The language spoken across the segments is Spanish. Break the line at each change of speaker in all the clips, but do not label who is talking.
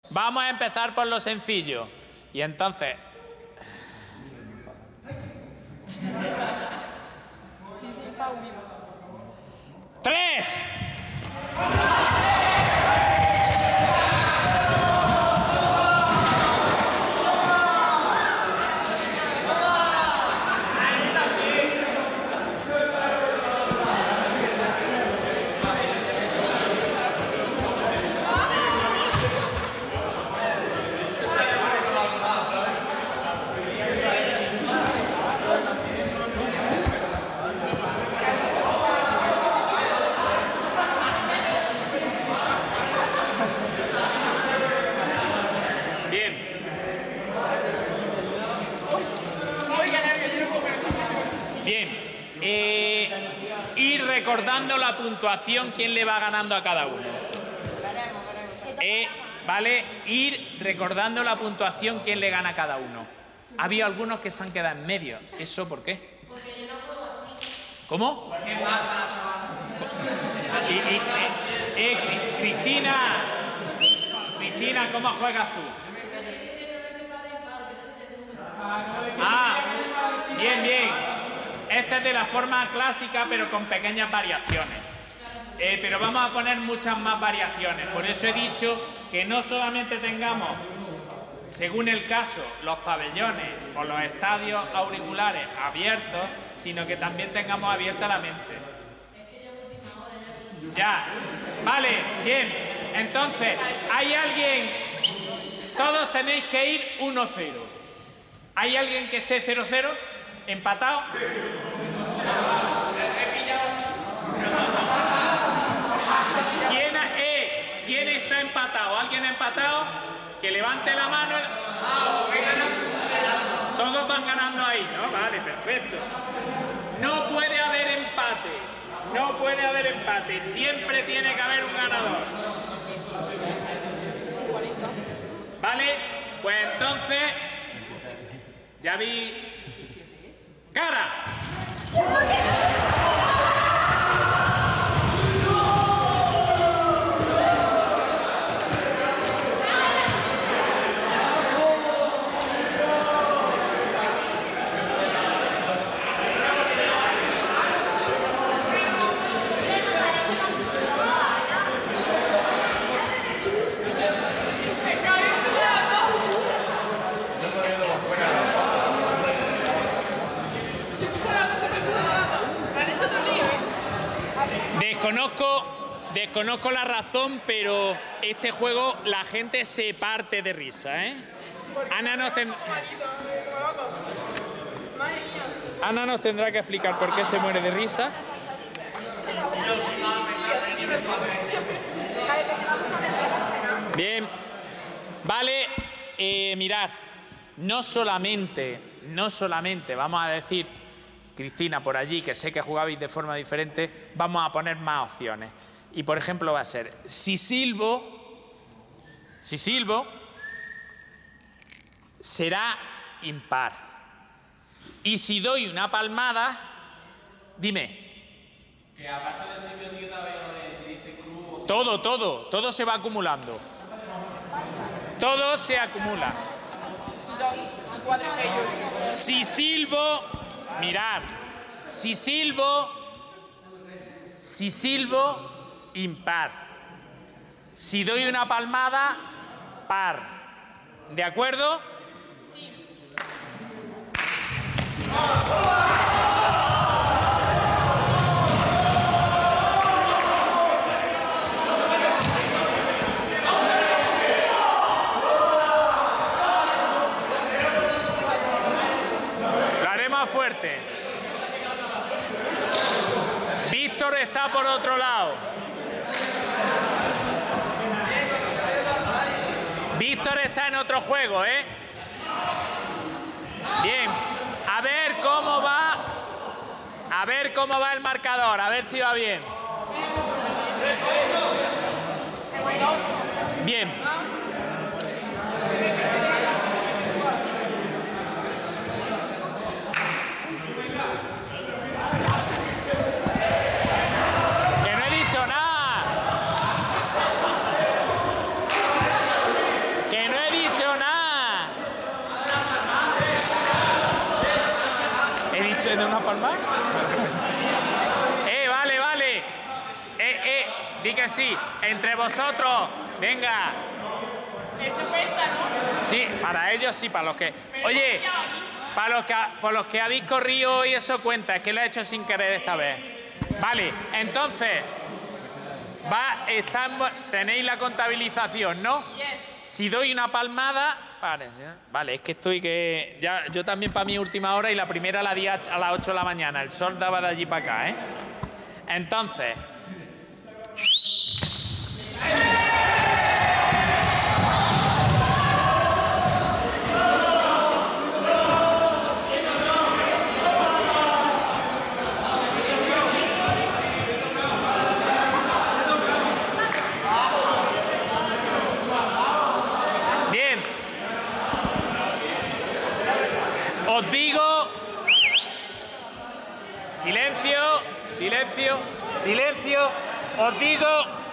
Vamos a empezar por lo sencillo. Y entonces... ¡3! Ir recordando la puntuación, quién le va ganando a cada uno. ¿Vale? Ir recordando la puntuación, quién le gana a cada uno. Ha habido algunos que se han quedado en medio. ¿Eso por qué?
Porque yo no juego así.
¿Cómo? Cristina, ¿cómo juegas tú? Ah, bien. Esta es de la forma clásica, pero con pequeñas variaciones. Pero vamos a poner muchas más variaciones. Por eso he dicho que no solamente tengamos, según el caso, los pabellones o los estadios auriculares abiertos, sino que también tengamos abierta la mente. Ya. Vale, bien. Entonces, ¿hay alguien? Todos tenéis que ir 1-0. ¿Hay alguien que esté 0-0? ¿Empatado? ¿Quién está empatado? ¿Alguien empatado? Que levante la mano. Todos van ganando ahí, ¿no? Vale, perfecto. No puede haber empate. No puede haber empate. Siempre tiene que haber un ganador. ¿Vale? Pues entonces... Ya vi... ¡Cara! Desconozco la razón, pero este juego la gente se parte de risa, ¿eh? Ana nos tendrá que explicar por qué se muere de risa. Bien. Vale, mirad, no solamente, vamos a decir, Cristina, por allí, que sé que jugabais de forma diferente, vamos a poner más opciones. Y, por ejemplo, va a ser, si silbo, será impar. Y si doy una palmada, dime.
Que aparte del silbido sí que todavía lo de si dice cruz...
Todo se va acumulando. Todo se acumula.
Y 2, y 4, y 6, y 8.
Si silbo, mirad, si silbo, impar. Si doy una palmada, par. ¿De acuerdo?
Sí.
Lo haré más fuerte. Víctor está por otro lado. Víctor está en otro juego, ¿eh? Bien. A ver cómo va el marcador, a ver si va bien. Bien. Que no he dicho nada. de una palmada? Vale, vale. Di que sí. Entre vosotros. Venga.
Eso cuenta, ¿no?
Sí, para ellos sí, para los que... Oye, por los que habéis corrido y eso cuenta, es que lo he hecho sin querer esta vez. Vale, entonces, tenéis la contabilización, ¿no?
Yes.
Si doy una palmada... Vale, es que estoy que... yo también para mi última hora y la primera la di a las 8 de la mañana. El sol daba de allí para acá, ¿eh? Entonces... Bien. Os digo... Silencio, silencio, silencio. Os digo...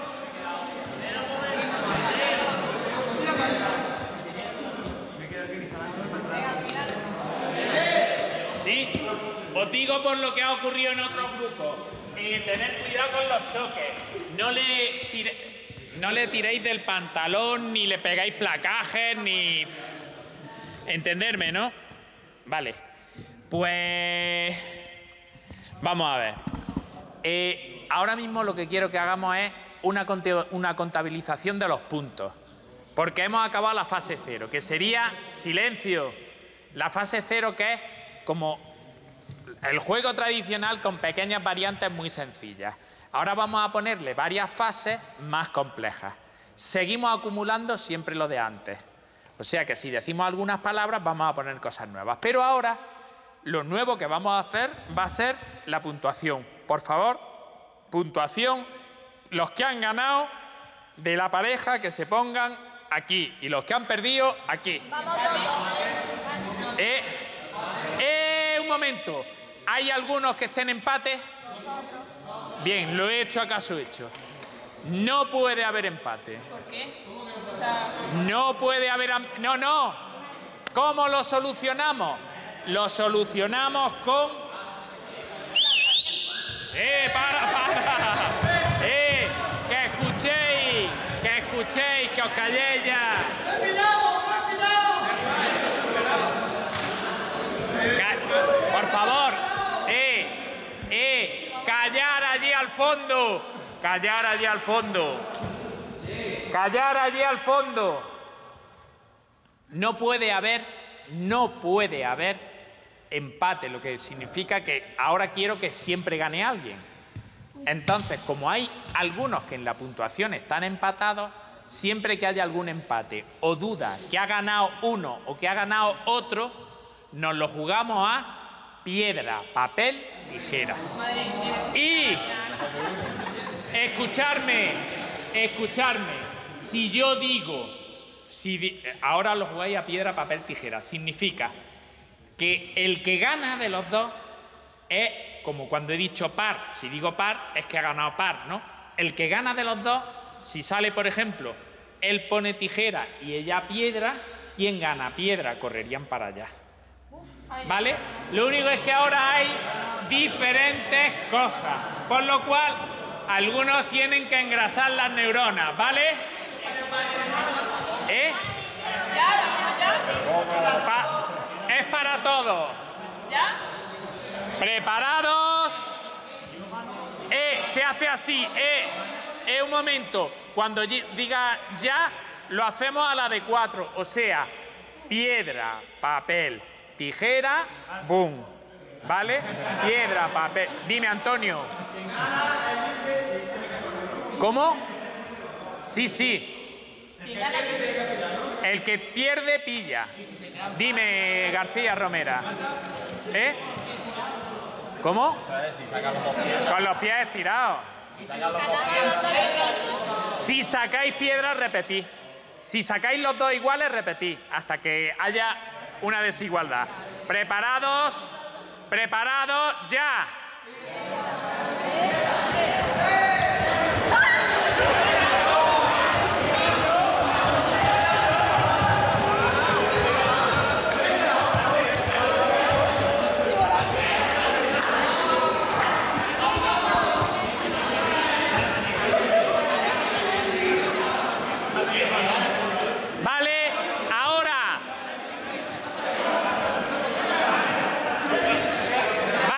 Sí, os digo por lo que ha ocurrido en otros grupos. Tener cuidado con los choques. No le tiréis del pantalón, ni le pegáis placajes, ni... Entenderme, ¿no? Vale. Pues... Vamos a ver. Ahora mismo lo que quiero que hagamos es una contabilización de los puntos. Porque hemos acabado la fase 0, que sería silencio. La fase 0 que es como el juego tradicional con pequeñas variantes muy sencillas. Ahora vamos a ponerle varias fases más complejas. Seguimos acumulando siempre lo de antes. O sea que si decimos algunas palabras vamos a poner cosas nuevas. Pero ahora lo nuevo que vamos a hacer va a ser la puntuación. Por favor, puntuación. Los que han ganado de la pareja que se pongan aquí y los que han perdido aquí. Un momento. ¿Hay algunos que estén en empate? Bien, lo he hecho acaso hecho. No puede haber empate.
¿Por qué? O sea...
No puede haber... No. ¿Cómo lo solucionamos? Lo solucionamos con... ¡Para! Que escuchéis, que os calléis ya. Por favor, callar allí al fondo. Callar allí al fondo. Callar allí al fondo. No puede haber empate, lo que significa que ahora quiero que siempre gane alguien. Entonces, como hay algunos que en la puntuación están empatados, siempre que haya algún empate o duda que ha ganado uno o que ha ganado otro, nos lo jugamos a piedra, papel, tijera. Y escucharme. Si yo digo, ahora lo jugáis a piedra, papel, tijera, significa que el que gana de los dos es como cuando he dicho par. Si digo par, es que ha ganado par, ¿no? El que gana de los dos, si sale, por ejemplo, él pone tijera y ella piedra, ¿quién gana? Piedra, correrían para allá. ¿Vale? Lo único es que ahora hay diferentes cosas, por lo cual algunos tienen que engrasar las neuronas, ¿vale? Es para todos.
¿Ya?
¿Preparados? Se hace así. Un momento. Cuando diga ya, lo hacemos a la de 4. O sea, piedra, papel, tijera, boom. ¿Vale? Piedra, papel. Dime, Antonio. ¿Cómo? Sí. El que pierde, pilla. Dime, García Romera. ¿Cómo? Con los pies estirados. Si sacáis piedras, repetid. Si sacáis los dos iguales, repetid. Hasta que haya una desigualdad. ¿Preparados? ¡Preparados! ¡Ya!